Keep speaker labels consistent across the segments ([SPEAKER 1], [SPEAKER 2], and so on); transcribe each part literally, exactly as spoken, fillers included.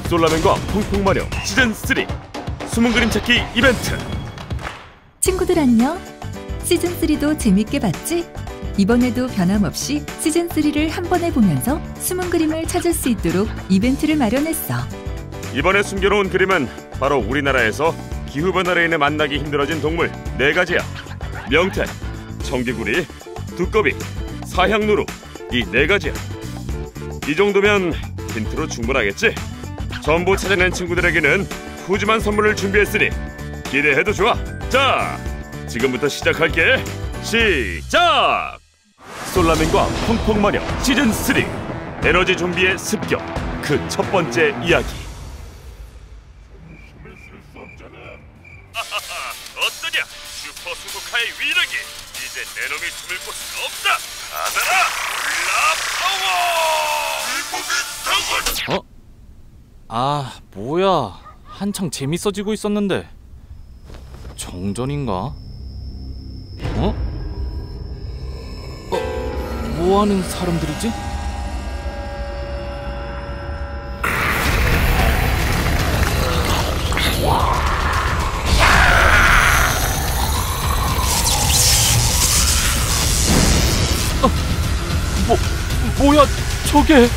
[SPEAKER 1] 솔라맨과 퐁퐁마녀 시즌쓰리 숨은 그림 찾기 이벤트.
[SPEAKER 2] 친구들 안녕. 시즌쓰리도 재밌게 봤지? 이번에도 변함없이 시즌쓰리를 한 번에 보면서 숨은 그림을 찾을 수 있도록 이벤트를 마련했어.
[SPEAKER 1] 이번에 숨겨놓은 그림은 바로 우리나라에서 기후변화로 인해 만나기 힘들어진 동물 네 가지야. 명태, 청개구리, 두꺼비, 사향누루, 이 네 가지야. 이 정도면 힌트로 충분하겠지? 전부 찾아낸 친구들에게는 푸짐한 선물을 준비했으니 기대해도 좋아. 자, 지금부터 시작할게. 시작! 솔라맨과 펑펑마녀 시즌쓰리 에너지 좀비의 습격, 그 첫 번째 이야기. 하하하, 어떠냐? 슈퍼 수소카의 위력이 이제 내 놈이 숨을 곳은 없다. 받아라! 라파워!
[SPEAKER 3] 어? 아, 뭐야. 한창 재밌어지고 있었는데. 정전인가? 어? 어? 뭐하는 사람들이지? 어? 뭐, 뭐야 저게?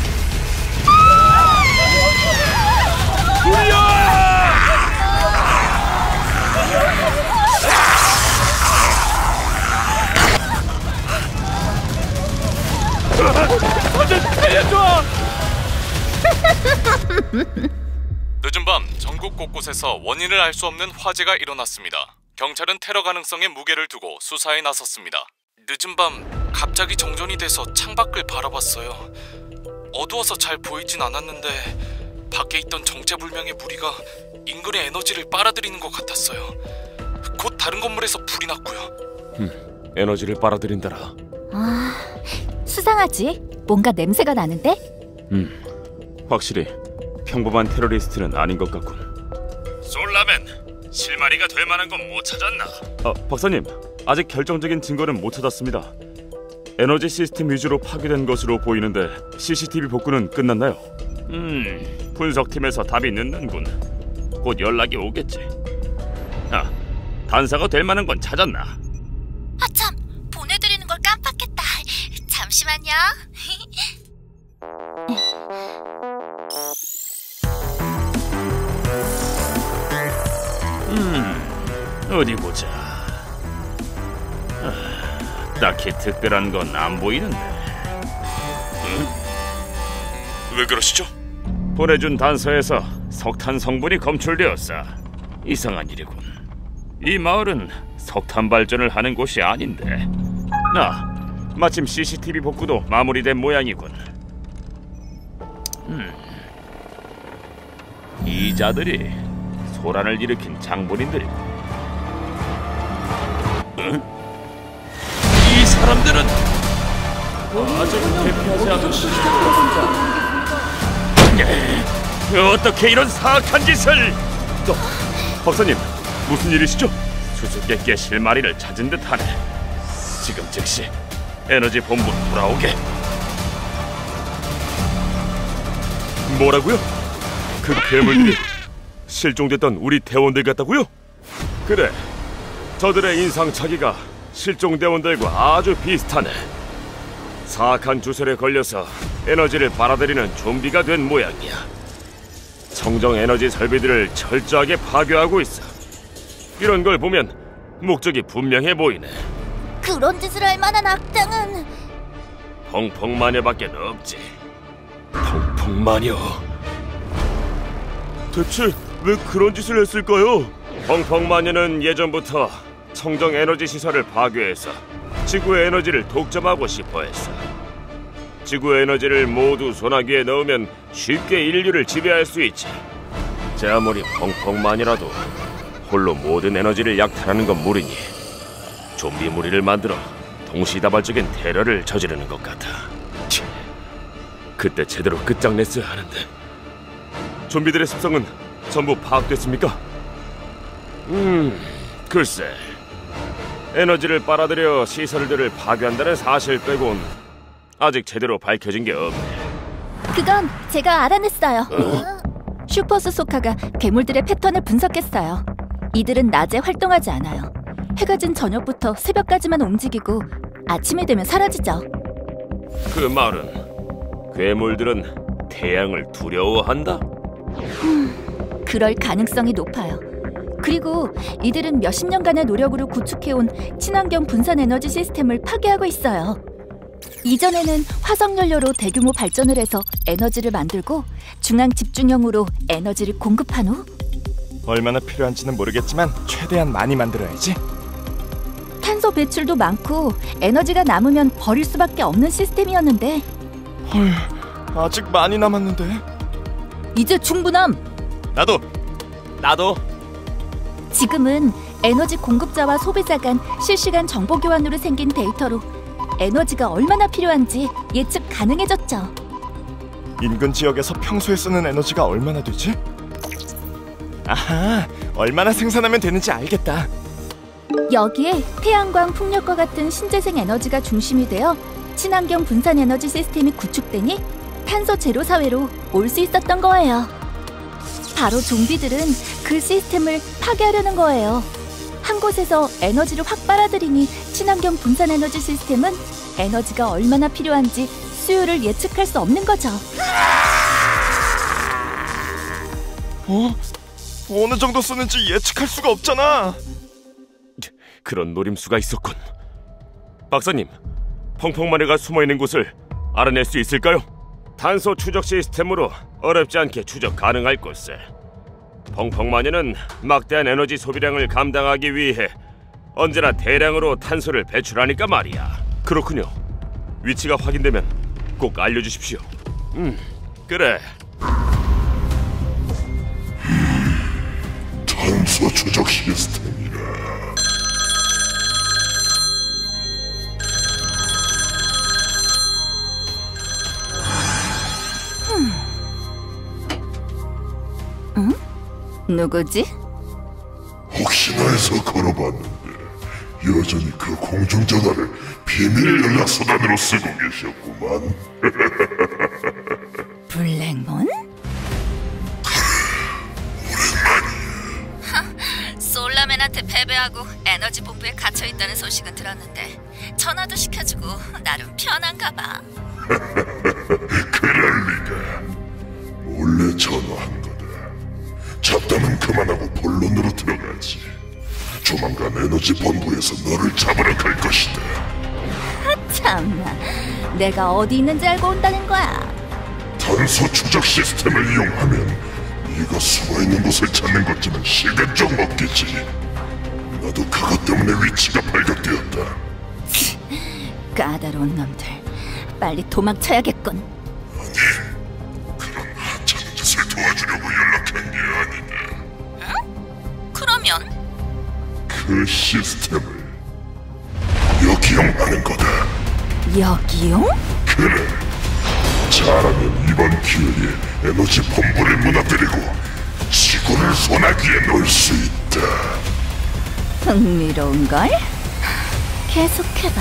[SPEAKER 1] 다들 살려줘!
[SPEAKER 3] 늦은 밤 전국 곳곳에서 원인을 알 수 없는 화재가 일어났습니다. 경찰은 테러 가능성에 무게를 두고 수사에 나섰습니다. 늦은 밤 갑자기 정전이 돼서 창밖을 바라봤어요. 어두워서 잘 보이진 않았는데 밖에 있던 정체불명의 무리가 인근의 에너지를 빨아들이는 것 같았어요. 곧 다른 건물에서 불이 났고요.
[SPEAKER 1] 음, 에너지를 빨아들인다라.
[SPEAKER 4] 아, 수상하지? 뭔가 냄새가 나는데?
[SPEAKER 1] 음, 확실히 평범한 테러리스트는 아닌 것 같군. 솔라맨, 실마리가 될 만한 건 못 찾았나? 아, 박사님, 아직 결정적인 증거는 못 찾았습니다. 에너지 시스템 위주로 파괴된 것으로 보이는데 씨씨티비 복구는 끝났나요? 음, 분석팀에서 답이 늦는군. 곧 연락이 오겠지. 아, 단서가 될 만한 건 찾았나?
[SPEAKER 4] 아참, 보내드리는 걸 깜빡했다. 잠시만요.
[SPEAKER 1] 음, 어디 보자. 아, 딱히 특별한 건 안 보이는데. 응? 왜 그러시죠? 보내준 단서에서 석탄 성분이 검출되었어. 이상한 일이군. 이 마을은 석탄 발전을 하는 곳이 아닌데. 아, 마침 씨씨티비 복구도 마무리된 모양이군. 음, 이 자들이 소란을 일으킨 장본인들이군. 응? 이 사람들은 아직 대피하지 않은 시민들입니다. 어떻게 이런 사악한 짓을? 어, 박사님, 무슨 일이시죠? 수수께끼의 실마리를 찾은 듯하네. 지금 즉시 에너지 본부로 돌아오게. 뭐라고요? 그 괴물들이 실종됐던 우리 대원들 같다고요? 그래, 저들의 인상착의가 실종 대원들과 아주 비슷하네. 사악한 주술에 걸려서 에너지를 빨아들이는 좀비가 된 모양이야. 청정 에너지 설비들을 철저하게 파괴하고 있어. 이런 걸 보면 목적이 분명해 보이네.
[SPEAKER 4] 그런 짓을 할 만한 악당은
[SPEAKER 1] 펑펑마녀밖에 없지. 펑펑마녀. 대체 왜 그런 짓을 했을까요? 펑펑마녀는 예전부터 청정 에너지 시설을 파괴해서 지구의 에너지를 독점하고 싶어 했어. 지구 에너지를 모두 소나기에 넣으면 쉽게 인류를 지배할 수 있지. 제 아무리 펑펑만이라도 홀로 모든 에너지를 약탈하는 건 무리니 좀비 무리를 만들어 동시다발적인 테러를 저지르는 것 같아. 치, 그때 제대로 끝장냈어야 하는데. 좀비들의 습성은 전부 파악됐습니까? 음, 글쎄, 에너지를 빨아들여 시설들을 파괴한다는 사실 빼곤 아직 제대로 밝혀진 게 없네.
[SPEAKER 4] 그건 제가 알아냈어요.
[SPEAKER 1] 어?
[SPEAKER 2] 슈퍼수소카가 괴물들의 패턴을 분석했어요. 이들은 낮에 활동하지 않아요. 해가 진 저녁부터 새벽까지만 움직이고 아침이 되면 사라지죠.
[SPEAKER 1] 그 말은 괴물들은 태양을 두려워한다?
[SPEAKER 2] 음, 그럴 가능성이 높아요. 그리고 이들은 몇십 년간의 노력으로 구축해온 친환경 분산 에너지 시스템을 파괴하고 있어요. 이전에는 화석연료로 대규모 발전을 해서 에너지를 만들고 중앙 집중형으로 에너지를 공급한 후
[SPEAKER 5] 얼마나 필요한지는 모르겠지만 최대한 많이 만들어야지.
[SPEAKER 2] 탄소 배출도 많고 에너지가 남으면 버릴 수밖에 없는 시스템이었는데
[SPEAKER 5] 헐, 아직 많이 남았는데.
[SPEAKER 2] 이제 충분함!
[SPEAKER 5] 나도! 나도!
[SPEAKER 2] 지금은 에너지 공급자와 소비자 간 실시간 정보 교환으로 생긴 데이터로 에너지가 얼마나 필요한지 예측 가능해졌죠.
[SPEAKER 5] 인근 지역에서 평소에 쓰는 에너지가 얼마나 되지? 아하, 얼마나 생산하면 되는지 알겠다.
[SPEAKER 2] 여기에 태양광, 풍력과 같은 신재생 에너지가 중심이 되어 친환경 분산 에너지 시스템이 구축되니 탄소 제로 사회로 올 수 있었던 거예요. 바로 좀비들은 그 시스템을 파괴하려는 거예요. 한 곳에서 에너지를 확 빨아들이니 친환경 분산 에너지 시스템은 에너지가 얼마나 필요한지 수요를 예측할 수 없는 거죠.
[SPEAKER 5] 어? 어느 정도 쓰는지 예측할 수가 없잖아.
[SPEAKER 1] 그런 노림수가 있었군. 박사님, 펑펑마녀가 숨어있는 곳을 알아낼 수 있을까요? 탄소 추적 시스템으로 어렵지 않게 추적 가능할 곳을. 펑펑마녀는 막대한 에너지 소비량을 감당하기 위해 언제나 대량으로 탄소를 배출하니까 말이야. 그렇군요. 위치가 확인되면 꼭 알려주십시오. 음, 그래.
[SPEAKER 6] 탄소 추적 시스템이라.
[SPEAKER 2] 응? 누구지?
[SPEAKER 6] 혹시나 해서 걸어봤는데 여전히 그 공중전화를 비밀 연락수단으로 쓰고 계셨구만.
[SPEAKER 2] 블랙몬?
[SPEAKER 4] 솔라맨한테 패배하고 에너지 본부에 갇혀있다는 소식은 들었는데 전화도 시켜주고 나름 편한가 봐.
[SPEAKER 6] 그럴 리가. 몰래 전화한 거다. 잡담은 그만하고 본론으로 들어가지. 조만간 에너지 본부에서 너를 잡으러 갈 것이다.
[SPEAKER 2] 참나, 내가 어디 있는지 알고 온다는 거야.
[SPEAKER 6] 탄소 추적 시스템을 이용하면 네가 숨어있는 곳을 찾는 것쯤은 시간 좀 먹겠지. 나도 그것 때문에 위치가 발각되었다.
[SPEAKER 2] 까다로운 놈들, 빨리 도망쳐야겠군.
[SPEAKER 6] 아니, 그런 하찮은 짓을 도와주려고 연락한 게 아니네.
[SPEAKER 4] 응? 그러면?
[SPEAKER 6] 그 시스템을 역이용하는 거다.
[SPEAKER 2] 여기요?
[SPEAKER 6] 그래. 잘하면 이번 기회에 에너지 본부를 무너뜨리고 지구를 소나기에 놓을 수 있다.
[SPEAKER 2] 흥미로운걸? 계속해봐.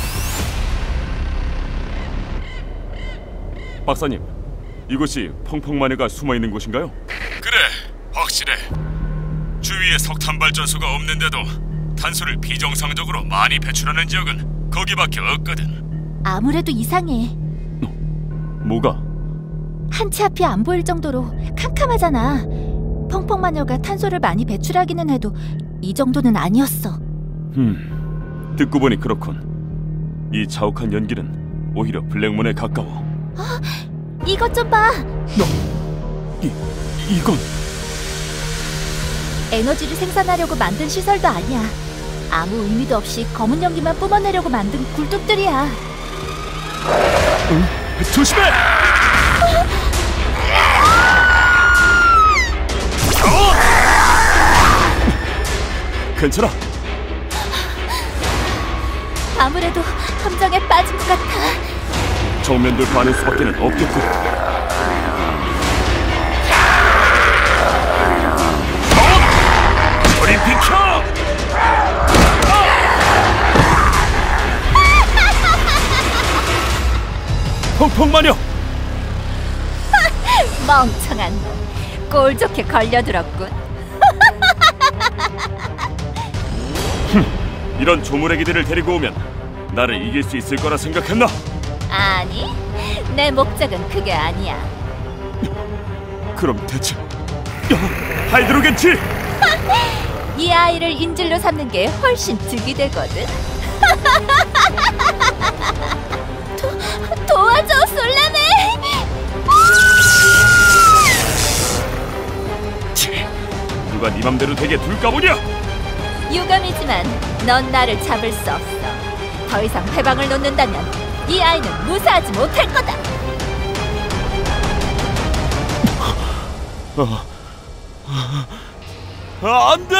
[SPEAKER 1] 박사님, 이곳이 펑펑마녀가 숨어있는 곳인가요?
[SPEAKER 3] 그래, 확실해. 주위에 석탄 발전소가 없는데도 탄소를 비정상적으로 많이 배출하는 지역은 거기밖에 없거든.
[SPEAKER 2] 아무래도 이상해.
[SPEAKER 1] 뭐가?
[SPEAKER 2] 한 치 앞이 안 보일 정도로 캄캄하잖아. 펑펑마녀가 탄소를 많이 배출하기는 해도 이 정도는 아니었어.
[SPEAKER 1] 음, 듣고 보니 그렇군. 이 자욱한 연기는 오히려 블랙문에 가까워.
[SPEAKER 2] 어? 이것 좀 봐.
[SPEAKER 1] 너, 이, 이건
[SPEAKER 2] 에너지를 생산하려고 만든 시설도 아니야. 아무 의미도 없이 검은 연기만 뿜어내려고 만든 굴뚝들이야.
[SPEAKER 1] 응? 조심해! 어! 괜찮아?
[SPEAKER 2] 아무래도 함정에 빠진 것 같아.
[SPEAKER 1] 정면 돌파하는 수밖에는 없겠군. 어! 저리 비켜! 펑펑마녀!
[SPEAKER 2] 멍청한 놈.
[SPEAKER 4] 꼴 좋게 걸려들었군.
[SPEAKER 1] 이런 조물애기들을 데리고 오면 나를 이길 수 있을 거라 생각했나?
[SPEAKER 4] 아니, 내 목적은 그게 아니야.
[SPEAKER 1] 그럼 대체 하이드로겐치!
[SPEAKER 2] 이 아이를 인질로 삼는 게 훨씬 득이 되거든. 도, 도와줘, 솔라메!
[SPEAKER 1] 누가 네 맘대로 되게 둘까 보냐?
[SPEAKER 2] 유감이지만 넌 나를 잡을 수 없어. 더 이상 회방을 놓는다면 이 아이는 무사하지 못할 거다.
[SPEAKER 1] 아, 아, 안 돼!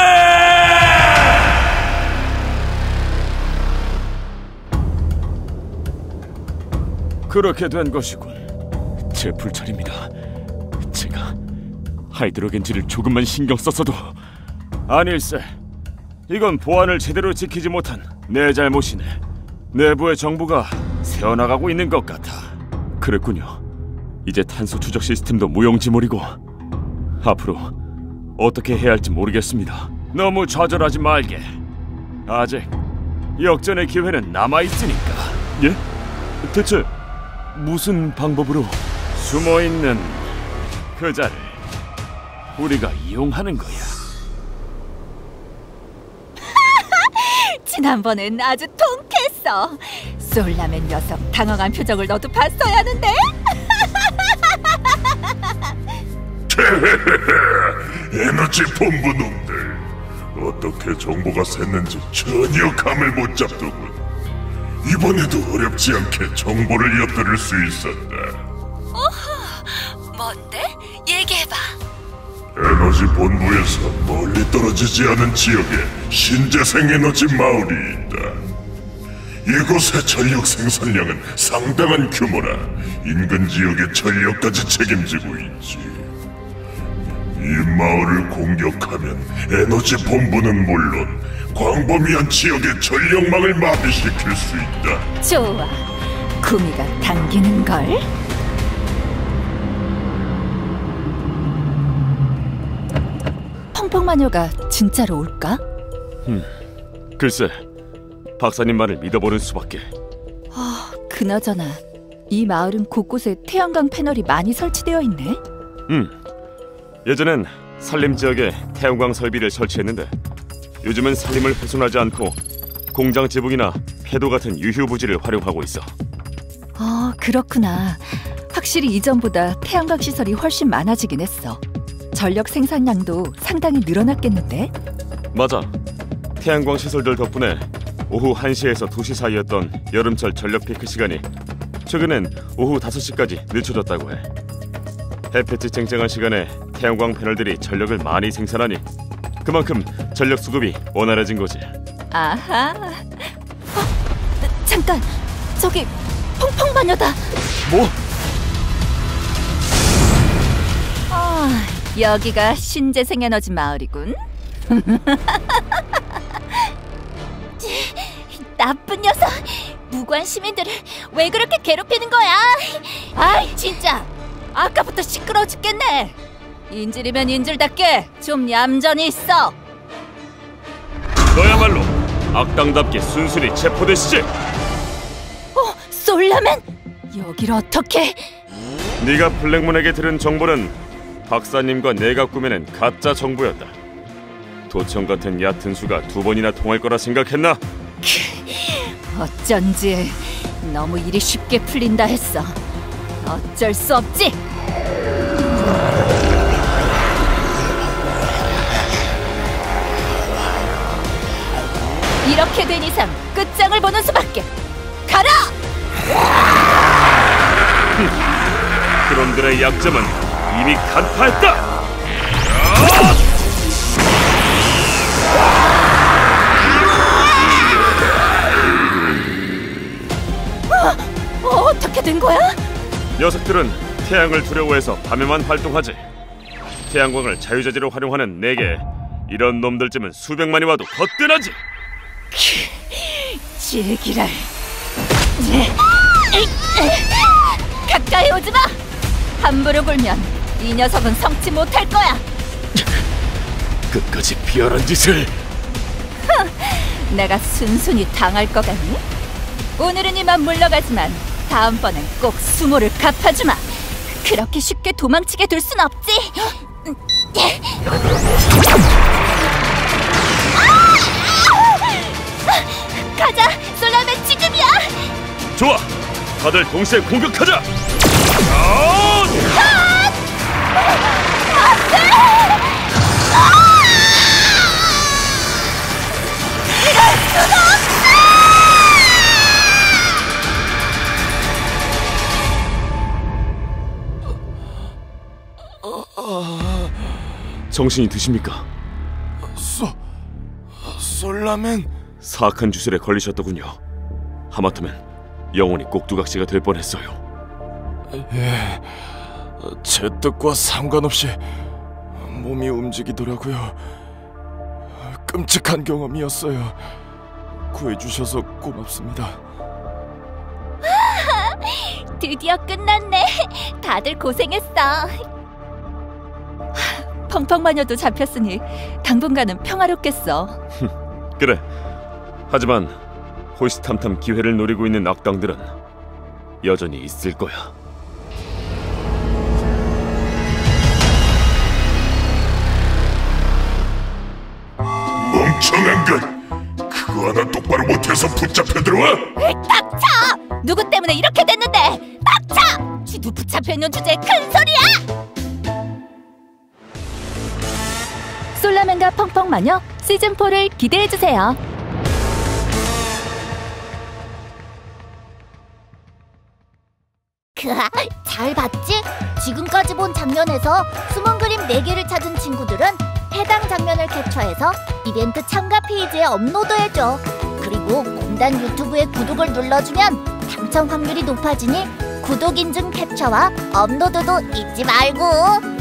[SPEAKER 1] 그렇게 된 것이군. 제 불찰입니다. 제가 하이드로겐지를 조금만 신경 썼어도. 아닐세. 이건 보안을 제대로 지키지 못한 내 잘못이네. 내부의 정보가 새어나가고 있는 것 같아. 그랬군요. 이제 탄소 추적 시스템도 무용지물이고 앞으로 어떻게 해야 할지 모르겠습니다. 너무 좌절하지 말게. 아직 역전의 기회는 남아있으니까. 예? 대체 무슨 방법으로? 숨어있는 그자를 우리가 이용하는 거야.
[SPEAKER 2] 지난번엔 아주 통쾌했어. 솔라맨 녀석 당황한 표정을 너도 봤어야 하는데.
[SPEAKER 6] 에너지 본부 놈들, 어떻게 정보가 샜는지 전혀 감을 못 잡더군. 이번에도 어렵지 않게 정보를 엿들을 수 있었다.
[SPEAKER 4] 오호, 뭔데? 얘기해봐.
[SPEAKER 6] 에너지 본부에서 멀리 떨어지지 않은 지역에 신재생 에너지 마을이 있다. 이곳의 전력 생산량은 상당한 규모라 인근 지역의 전력까지 책임지고 있지. 이 마을을 공격하면 에너지 본부는 물론 광범위한 지역의 전력망을 마비시킬 수 있다.
[SPEAKER 2] 좋아, 구미가 당기는걸? 펑펑마녀가 진짜로 올까?
[SPEAKER 1] 음, 글쎄, 박사님 말을 믿어보는 수밖에.
[SPEAKER 2] 아, 그나저나 이 마을은 곳곳에 태양광 패널이 많이 설치되어 있네?
[SPEAKER 1] 음, 예전엔 산림 지역에 태양광 설비를 설치했는데 요즘은 산림을 훼손하지 않고 공장 지붕이나 폐도 같은 유휴 부지를 활용하고 있어.
[SPEAKER 2] 아, 그렇구나. 확실히 이전보다 태양광 시설이 훨씬 많아지긴 했어. 전력 생산량도 상당히 늘어났겠는데?
[SPEAKER 1] 맞아. 태양광 시설들 덕분에 오후 한 시에서 두 시 사이였던 여름철 전력 피크 시간이 최근엔 오후 다섯 시까지 늦춰졌다고 해. 햇볕이 쨍쨍한 시간에 태양광 패널들이 전력을 많이 생산하니 그만큼 전력 수급이 원활해진 거지.
[SPEAKER 2] 아하. 어, 잠깐, 저기 펑펑마녀다.
[SPEAKER 1] 뭐?
[SPEAKER 2] 아, 여기가 신재생 에너지 마을이군. 나쁜 녀석! 무관 시민들을 왜 그렇게 괴롭히는 거야? 아이, 진짜! 아까부터 시끄러워 죽겠네! 인질이면 인질답게 좀 얌전히 있어!
[SPEAKER 1] 너야말로 악당답게 순순히 체포되시지!
[SPEAKER 2] 어? 솔라맨? 여기를 어떻게...
[SPEAKER 1] 네가 블랙문에게 들은 정보는 박사님과 내가 꾸며낸 가짜 정보였다. 도청 같은 얕은 수가 두 번이나 통할 거라 생각했나?
[SPEAKER 2] 어쩐지 너무 일이 쉽게 풀린다 했어. 어쩔 수 없지. 이렇게 된 이상 끝장을 보는 수밖에. 가라!
[SPEAKER 1] 그놈들의 약점은 이미 간파했다.
[SPEAKER 2] 어, 어떻게 된 거야?
[SPEAKER 1] 녀석들은 태양을 두려워해서 밤에만 활동하지. 태양광을 자유자재로 활용하는 내게 이런 놈들쯤은 수백만이 와도 거뜬하지.
[SPEAKER 2] 제기랄. 가까이 오지 마. 함부로 굴면 이 녀석은 성치 못할 거야.
[SPEAKER 1] 끝까지 비열한 짓을.
[SPEAKER 2] 내가 순순히 당할 것 같니? 오늘은 이만 물러가지만 다음번엔 꼭 수모를 갚아주마. 그렇게 쉽게 도망치게 둘 순 없지. 가자, 솔라맨 지금이야.
[SPEAKER 1] 좋아, 다들 동시에 공격하자. 정신이 드십니까?
[SPEAKER 5] 소... 솔라맨...
[SPEAKER 1] 사악한 주술에 걸리셨더군요. 하마터면 영혼이 꼭두각시가 될 뻔했어요.
[SPEAKER 5] 예... 제 뜻과 상관없이 몸이 움직이더라고요. 끔찍한 경험이었어요. 구해주셔서 고맙습니다.
[SPEAKER 2] 드디어 끝났네. 다들 고생했어. 펑펑마녀도 잡혔으니 당분간은 평화롭겠어.
[SPEAKER 1] 그래. 하지만 호시탐탐 기회를 노리고 있는 악당들은 여전히 있을 거야.
[SPEAKER 6] 멍청한 것! 그거 하나 똑바로 못해서 붙잡혀 들어와!
[SPEAKER 2] 닥쳐! 누구 때문에 이렇게 됐는데! 닥쳐! 쥐도 붙잡혀있는 주제에 큰 소리야! 솔라맨과 펑펑마녀 시즌사를 기대해주세요.
[SPEAKER 7] 그아, 잘 봤지? 지금까지 본 장면에서 숨은 그림 네 개를 찾은 친구들은 해당 장면을 캡처해서 이벤트 참가 페이지에 업로드해줘. 그리고 공단 유튜브에 구독을 눌러주면 당첨 확률이 높아지니 구독 인증 캡처와 업로드도 잊지 말고.